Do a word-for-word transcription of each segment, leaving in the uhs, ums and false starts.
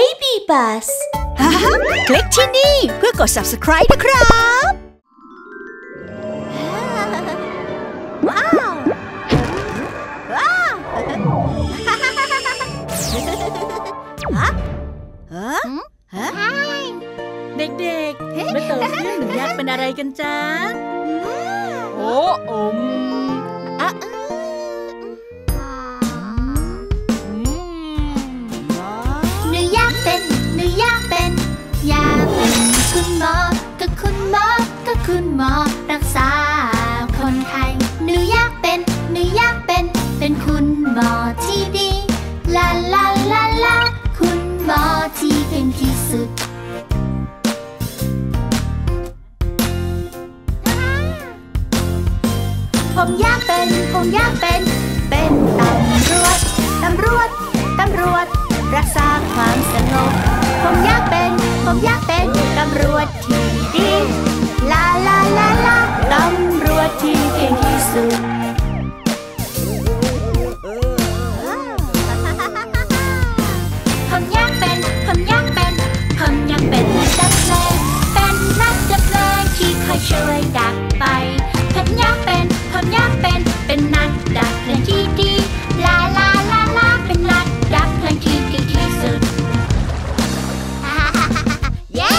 Baby Bus คลิกที่นี่เพื่อกด ซับสไครบ์ นะครับว้าวว้าวฮะฮะฮะเด็กๆเมื่อโตขึ้นอยากเป็นอะไรกันจ๊ะโอ้อมอ่ะหนูอยากเป็นหนูอยากเป็นอยากเป็นคุณหมอก็คุณหมอก็คุณหมอรักษาคนไข้หนูอยากเป็นหนูอยากเป็นเป็นคุณหมอที่ดีลาลาลาลาคุณหมอที่เก่งที่สุดผมอยากเป็นผมอยากเป็นเป็นตำรวจตำรวจตำรวจรักษาความสงบผมอยากเป็นผมอยากเป็นตำรวจที่ดีลาลาลาลาตำรวจที่เก่งที่สุดผมอยากเป็นผมอยากเป็นผมอยากเป็นนักดับเพลิงเป็นนักดับเพลิงที่คอยช่วยดับไฟผมอยากเป็นผมอยากเป็นเป็นนักดับเพลิงที่ดีลาลาลาลาเป็นนักดับเพลิงที่เก่งที่สุดเย้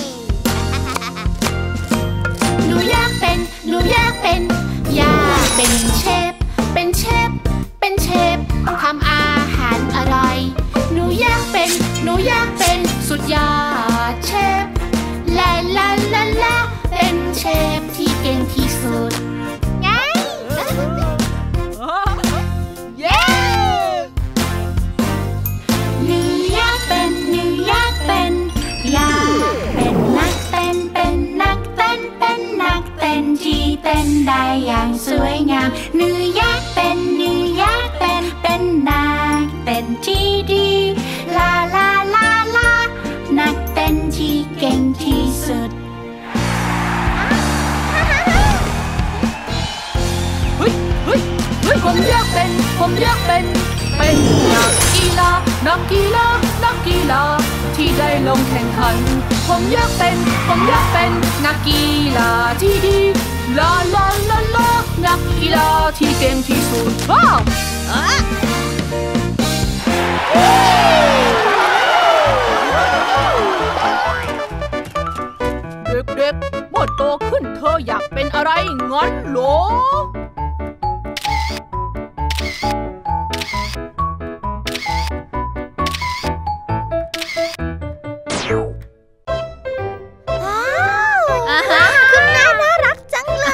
หนูอยากเป็นหนูอยากเป็นอยากเป็นเชฟเป็นเชฟเป็นเชฟทำอาหารอร่อยหนูอยากเป็นหนูอยากเป็นสุดยอดเชฟลาลาลาลาเป็นเชฟที่เก่งที่สุดไงเย้หนูอยากเป็นหนูอยากเป็นอยากเป็นนักเต้นเป็นนักเต้นเป็นนักเต้นที่เต้นได้อย่างสวยงามหนูอยากเป็นหนูอยากเป็นเป็นนักเต้นที่ดีลาลาลาลานักเต้นที่เก่งที่สุดเฮ้ยเฮ้ยเฮ้ยผมอยากเป็นผมอยากเป็นเป็นนักกีฬานักกีฬานักกีฬาที่ได้ลงแข่งขันผมอยากเป็นผมอยากเป็นนักกีฬาที่ดีลาลาลาลานักกีฬาที่เก่งที่สุดว้าวเด็กๆเมื่อโตขึ้นเธออยากเป็นอะไรงั้นเหรอคุณน้าน่ารักจังเลย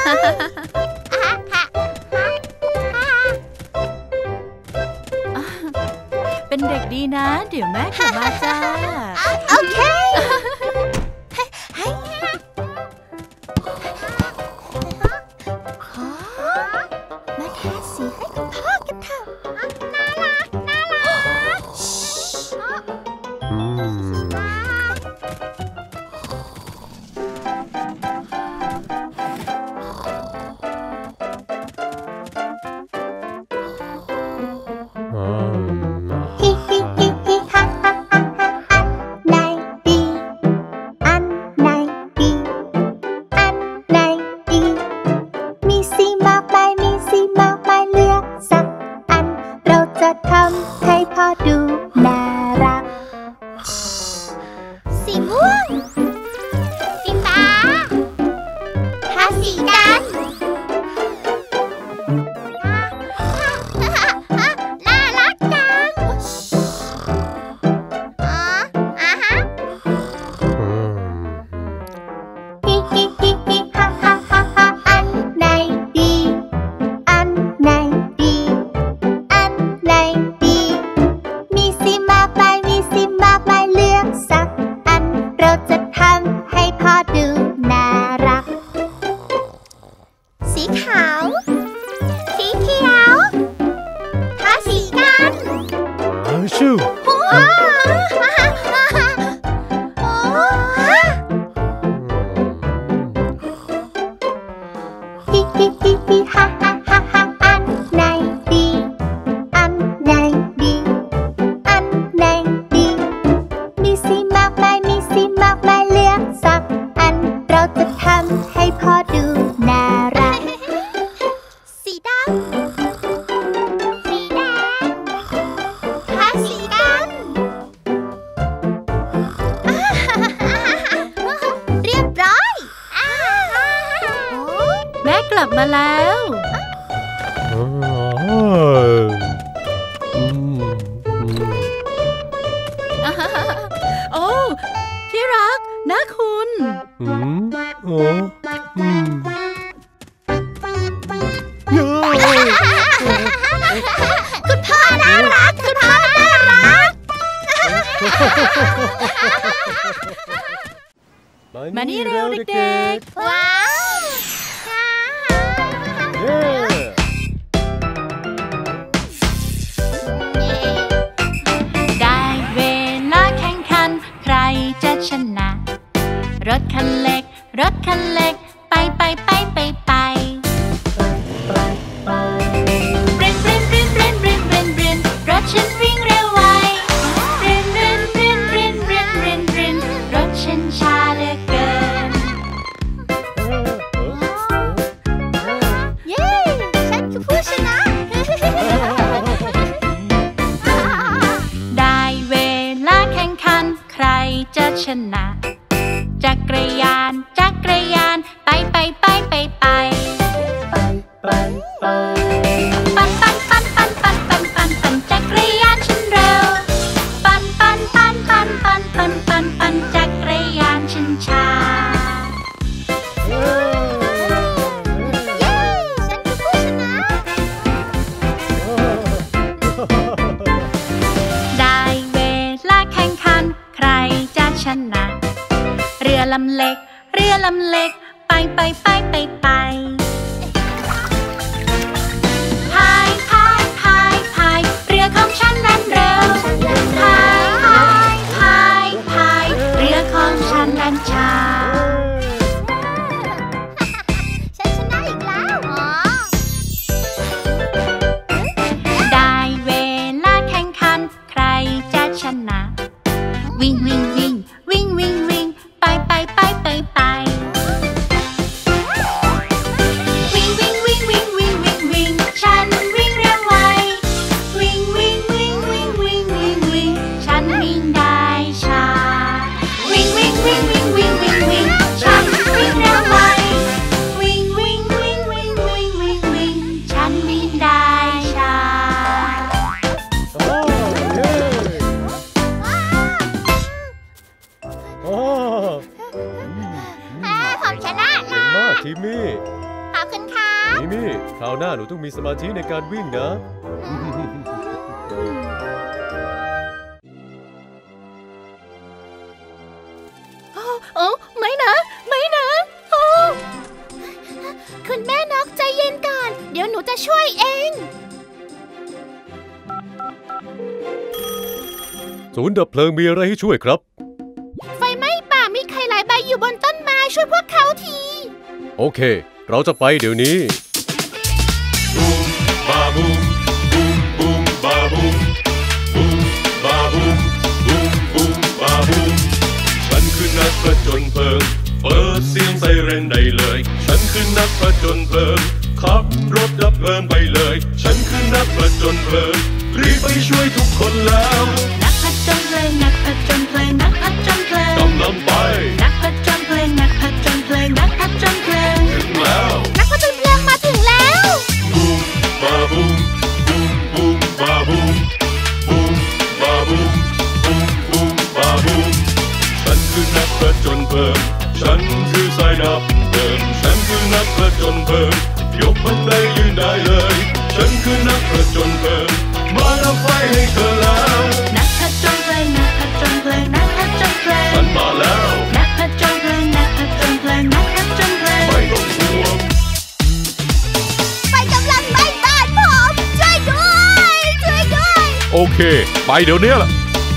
เป็นเด็กดีนะเดี๋ยวแม่กลับมาจ้าโอเคมาทาสีให้คุณพ่อกันเถอะน่ารักน่ารักฮิฮิฮิฮิฮ่าฮ่าฮ่าฮ่าในบีแล้วโอ้ที่รักนะคุณอืมโอ้อืมคุณพ่อน่ารักคุณพ่อน่ารักมานี่เร็วเด็กๆว้าวได้เวลาแข่งขันใครจะชนะรถคันเล็กรถคันเล็กไปไปไปไปไปเร่นเร่นเร่นเร่นเร่นเร่นเร่นรถฉันวิ่งเร็วไวเร่นเร่นเร่นเร่นเร่นเร่นเร่นรถฉันช้าเหลือเกินเย้ฉันคือผู้ชนะได้เวลาแข่งขันใครจะชนะจักรยานจักรยานไปไปไปไปไปปั่นปั่นปั่นปั่นปั่นปั่นปั่นปั่นจักรยานฉันเร็วปั่นปั่นปั่นปั่นปั่นปั่นปั่นปั่นจักรยานฉันช้าเย้ฉันคือผู้ชนะได้เวลาแข่งขันใครจะชนะเรือลำเล็กเรือลำเล็กไปไปไปไปไปพายพายพายพายเรือของฉันนั้นเร็วพายพายพายพายเรือของฉันนั้นช้าฉันชนะอีกแล้วได้เวลาแข่งขันใครจะชนะวิ่งวิ่งวิ่งวิ่งวิ่งวิ่งไปไปไปไปไปวิ่งวิ่งวิ่งวิ่งวิ่งวิ่งวิ่งฉันวิ่งเร็วไววิ่งวิ่งวิ่งวิ่งวิ่งวิ่งวิ่งฉันวิ่งได้ช้าวิ่งวิ่งวิ่งวิ่งวิ่งวิ่งวิ่งฉันวิ่งเร็วไววิ่งวิ่งวิ่งวิ่งวิ่งวิ่งวิ่งฉันวิ่งได้ช้าผมชนะนะมากทิมมี่ขอบคุณค่ะทิมมี่คราวหน้าหนูต้องมีสมาธิในการวิ่งนะโอ้ไม่นะไม่นะโอ้คุณแม่นกใจเย็นก่อนเดี๋ยวหนูจะช่วยเองศูนย์ดับเพลิงมีอะไรให้ช่วยครับไฟไหม้ป่ามีไข่หลายใบอยู่บนต้นไม้ช่วยพวกเขาทีโอเคเราจะไปเดี๋ยวนี้บูมบาบูมบูมบูมบาบูมบูมบาบูมบูมบูมบาบูมฉันคือนักผจญเพลิงเปิดเสียงไซเรนได้เลยฉันคือนักผจญเพลิงขับรถดับเพลิงไปเลยฉันคือนักผจญเพลิงรีบไปช่วยทุกคนแล้วนักผจญเพลิงนักผจญเพลิงนักผจญเพลิงกำลังไปนักผจญเพลิงนักผจญเพลิงนักผจญเพลิงถึงแล้วนักผจญเพลิงมาถึงแล้วบูมบาบูมบูมบูมบาบูมบูมบาบูมบูมบูมบาบูมฉันคือนักผจญเพลิงฉันคือสายดับเพลิงฉันคือนักผจญเพลิงยกบันไดยืนได้เลยฉันคือนักผจญเพลิงมาดับไฟให้เธอแล้วนักผจญเพลิงนักผจญเพลิงนักผจญเพลิงฉันมาแล้วนักผจญเพลิงนักผจญเพลิงนักผจญเพลิงไม่ต้องห่วงไฟกำลังไหม้บ้านผมช่วยด้วยช่วยด้วยโอเคไปเดี๋ยวนี้ล่ะ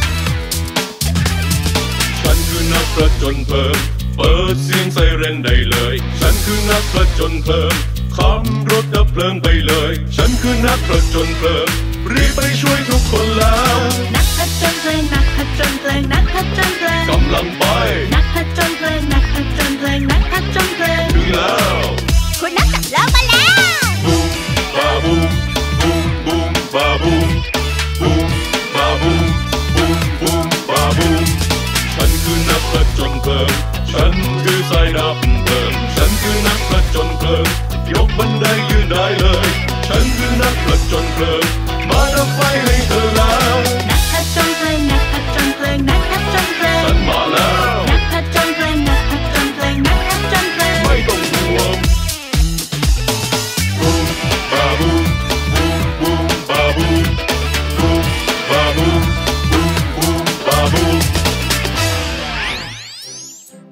ฉันคือนักผจญเพลิงเปิดเสียงไซเรนได้เลยฉันคือนักผจญเพลิงขับรถดับเพลิงไปเลยฉันคือนักผจญเพลิงรีบไปช่วยทุกคนแล้วนักผจญเพลิงนักผจญเพลิงนักผจญเพลิงกำลังไปนักผจญเพลิงนักผจญเพลิงนักผจญเพลิงถึงแล้วคุณนักดับเพลิงมาแล้วบูมบาบูมบูมบูมบาบูมบูมบาบูมบูมบูมบาบูมฉันคือนักผจญเพลิงฉันคือสายดับเพลิงฉันคือนักผจญเพลิงยกบันได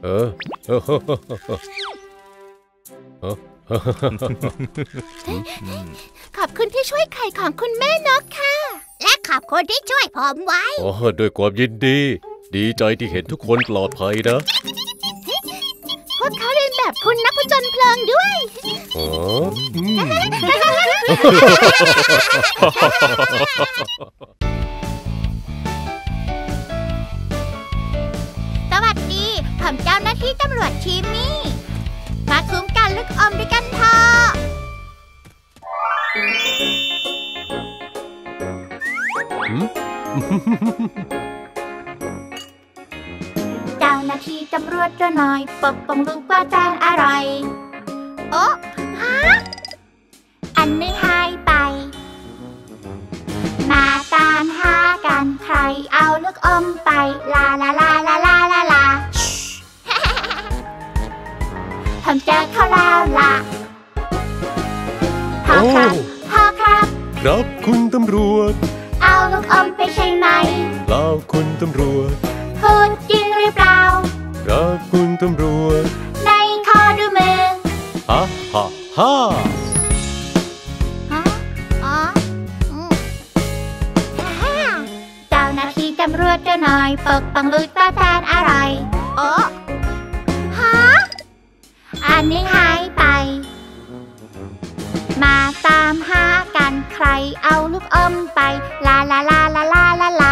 ออเออเออขอบคุณที่ช่วยไข่ของคุณแม่นกค่ะและขอบคุณที่ช่วยผมไว้โอ้ด้วยความยินดีดีใจที่เห็นทุกคนปลอดภัยนะพวกเขาเรียนแบบคุณนักผจญเพลิงด้วยอ๋อสวัสดีผมเจ้าหน้าที่ตำรวจทีมมี่มาคุ้มกันลูกอมด้วยกันเถอะเจ้าหน้าที่ตำรวจตัวน้อยปกป้องลูกปลาจานอร่อยโอ้ฮะอันหนึ่งหายไปมาตามหากันใครเอาลูกอมไปลาลาลาลาลาลาลาผมเจอเขาแล้วล่ะพ่อครับพ่อครับครับคุณตำรวจเอาลูกอมไปใช่ไหมเปล่าคุณตำรวจพูดจริงหรือเปล่าครับคุณตำรวจในขอดูมือฮ่าฮ่าฮ่าฮะอ๋อเจ้าหน้าที่ตำรวจตัวน้อยปกป้องลูกปลาแทนอร่อยโอ้ฮะอันนี้หายไปมาตามหากันใครเอาลูกอมไปลาลาลาลาลาลาลา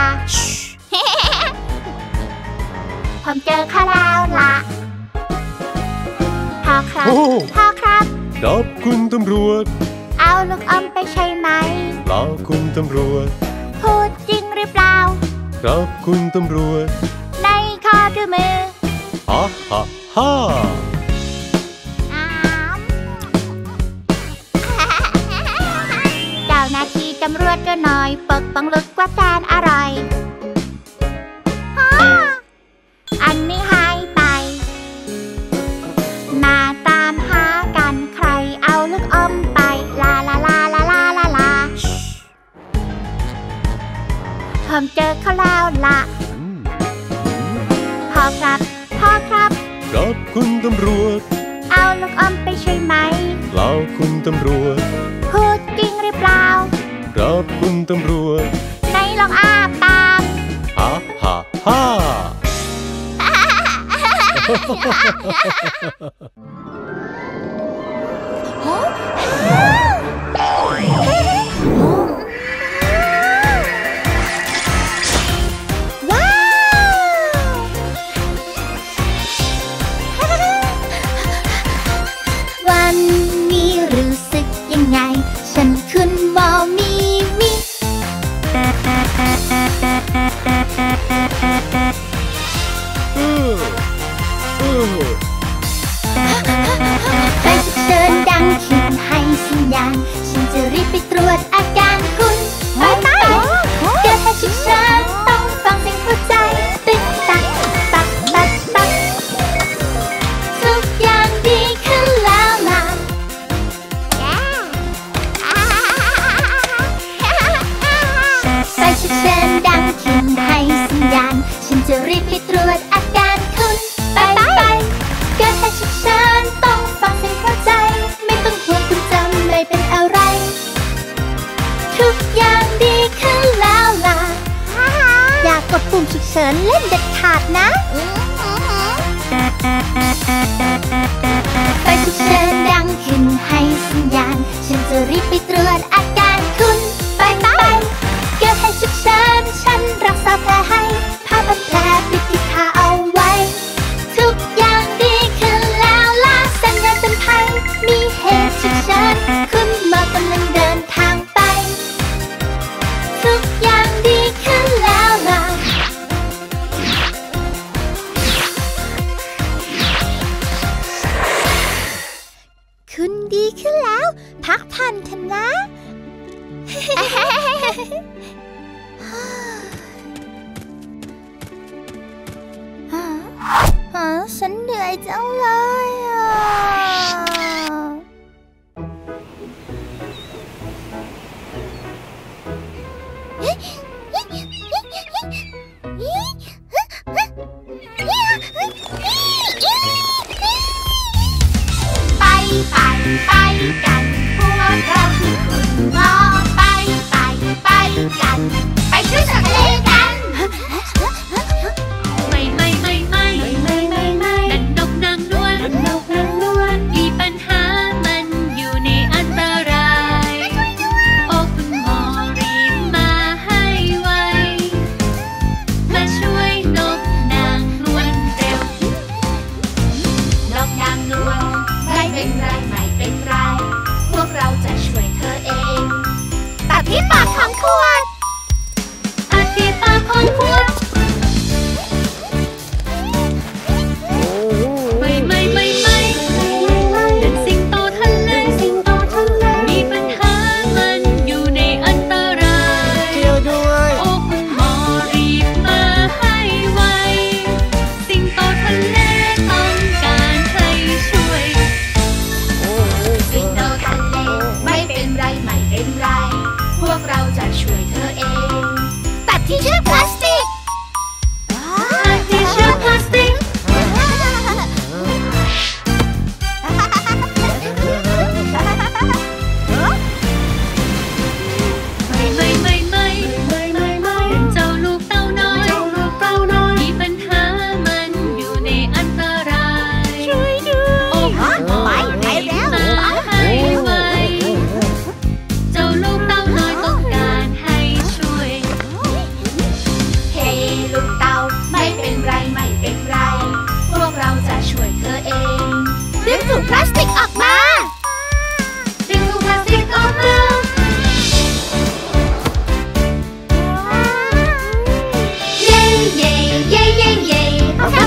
ผมเจอเขาแล้วล่ะพ่อครับพ่อครับครับคุณตำรวจเอาลูกอมไปใช่ไหมเปล่าคุณตำรวจพูดจริงหรือเปล่าครับคุณตำรวจในขอดูมือฮ่าฮ่าฮ่าเจ้าหน้าที่ตำรวจตัวน้อยปกป้องลูกปลาแทนอร่อยอันนี้หายไปมาตามหากันใครเอาลูกอมไปลาลาลาลาลาลาลาผมเจอเขาแล้วล่ะพ่อครับพ่อครับครับคุณตำรวจเอาลูกอมไปใช่ไหมเปล่าคุณตำรวจพูดจริงหรือเปล่าครับคุณตำรวจไหนลองอ้าปากฮ่าฮ่าฮ่าวันนี้รู้สึกยังไงฉันคุณมอมีมิไปฉุกเฉินดังขึ้นให้สัญญาณฉันจะรีบไปตรวจอาการคุณไปไปเกิดเหตุฉุกเฉินต้องฟังเสียงหัวใจตึ๊กตักตักตักตักทุกอย่างดีขึ้นแล้วล่ะไปฉุกเฉินดังขึ้นให้สัญญาณฉันจะรีบไปตรวจอาการคุณไปไปเกิดเหตุฉุกเฉินต้องฟังเสียงหัวใจไม่ต้องห่วงคุณจำไม่เป็นอะไรทุกอย่างดีขึ้นแล้วล่ะอย่ากดปุ่มฉุกเฉินเล่นเด็ดขาดนะไปฉุกเฉินดังขึ้นให้สัญญาณฉันจะรีบไปตรวจอาการคุณไปไปเกิดเหตุฉุกเฉินฉันรักษาแผลให้ผ้าพันแผลปิดที่ขาเอาไว้ทุกอย่างดีขึ้นแล้วล่ะสัญญาณเตือนภัยมีเหตุฉุกเฉินคุณหมอกำลังเดินทางไปทุกอย่างดีขึ้นแล้วล่ะคุณดีขึ้นแล้วพักผ่อนเถอะนะฉันเหนื่อยจังเลยอ่ะ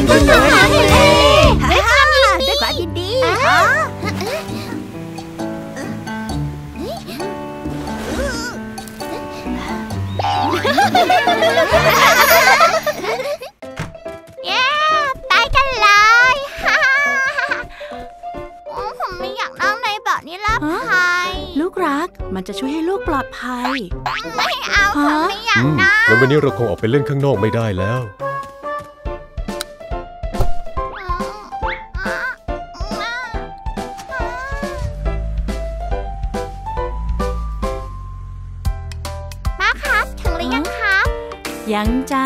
ขึ้นเลยด้วยความยินดีด้วยความยินดีเย้ไปกันเลยผมไม่อยากนั่งในเบาะนิรภัยลูกรักมันจะช่วยให้ลูกปลอดภัยไม่เอาผมไม่อยากอืมนั่งงั้นวันนี้เราคงออกไปเล่นข้างนอกไม่ได้แล้วมาครับถึงหรือยังครับยังจ้า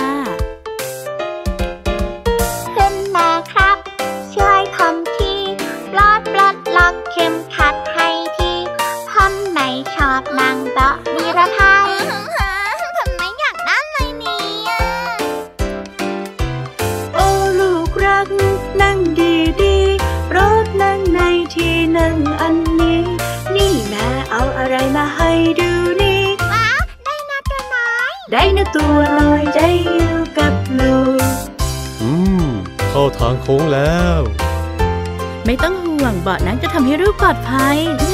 ขึ้นมาครับช่วยผมทีปลดปลดล็อกเข็มขัดให้ทีผมไม่ชอบนั่งเบาะนิรภัยผมไม่อยากนั่งเลยเนี่ยโอ้ลูกรักนั่งดีดีโปรดนั่งในที่นั่งอันนี้ นี่แม่เอาอะไรมาให้ดูนี่ว้าวได้นะตัวน้อยได้นะตัวน้อยใจอยู่กับลูกอืม เข้าทางโค้งแล้วไม่ต้องห่วงเบาะนั้นจะทำให้ลูกปลอดภัยนะ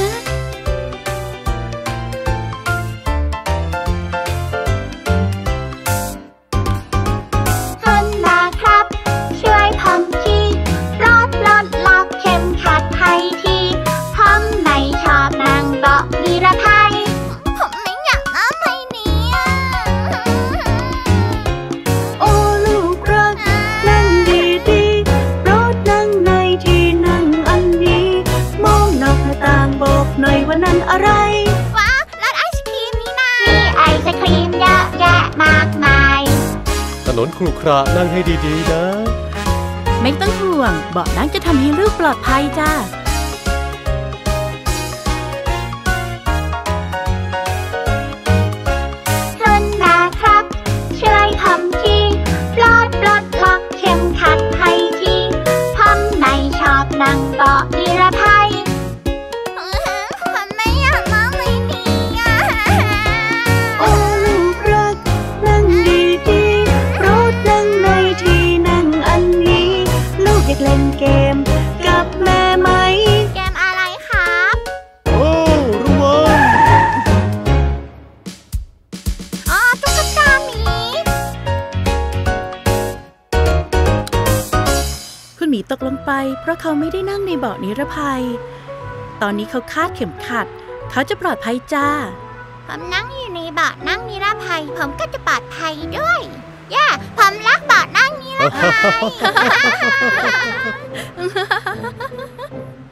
ขึ้นมาครับช่วยผมทีปลดปลดล็อกเข็มขัดให้ทีผมไม่ชอบนั่งเบาะนิรภัยผมไม่อยากนั่งเลยเนี่ยโอ้ลูกรักนั่งดีดีโปรดนั่งในที่นั่งอันนี้ มองนอกหน้าต่างบอกหน่อยว่านั่นอะไรว้าวร้านไอศครีมนี่นามีไอศครีมเยอะแยะมากมายถนนขรุขระนั่งให้ดีๆนะไม่ต้องห่วงเบาะนั้นจะทำให้ลูกปลอดภัยจ้าขึ้นมาครับช่วยผมทีปลดปลดล็อกเข็มขัดให้ทีผมไม่ชอบนั่งเบาะนิรภัยผมไม่อยากนั่งเลยเนี่ยโอ้ลูกรักนั่งดีดีโปรดนั่งในที่นั่งอันนี้ ลูกอยากเล่นเกมกับแม่ไหมเกมอะไรครับโอ้ระวังอ๋อตุ๊กตาหมีคุณหมีตกลงไปเพราะเขาไม่ได้นั่งในเบาะนิรภัย ตอนนี้เขาคาดเข็มขัด เขาจะปลอดภัยจ้าผมนั่งอยู่ในเบาะนั่งนิรภัยผมก็จะปลอดภัยด้วยย่าผมรักเบาะนั่งนิรภัย